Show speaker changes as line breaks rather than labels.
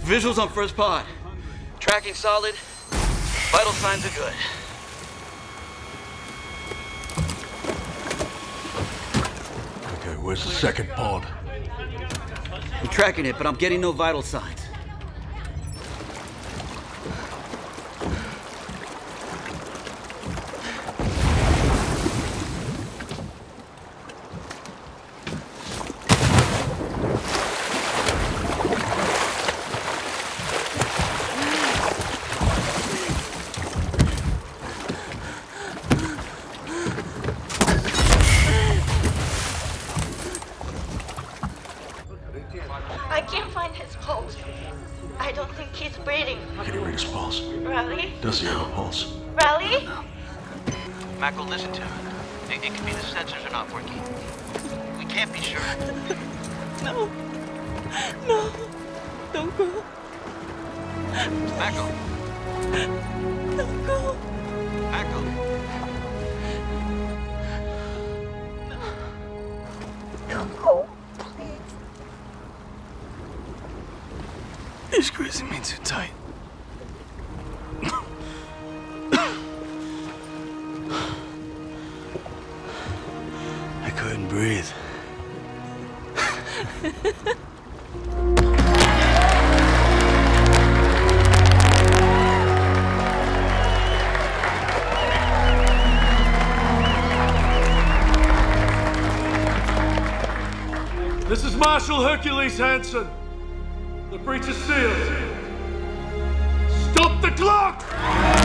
Visuals on first pod. Tracking solid. Vital signs are good.
Okay, where's the second pod?
I'm tracking it, but I'm getting no vital signs.
I can't find his pulse. I don't think he's breathing.
Can you read his pulse?
Raleigh?
Does he have a pulse?
Raleigh?
Mako, listen to me. It could be the sensors are not working. We can't be sure.
No. No. Don't go.
Mako.
Don't go.
Mako.
Don't go.
You're squeezing me too tight. I couldn't breathe.
This is Marshal Hercules Hansen. The breach is sealed. Stop the clock!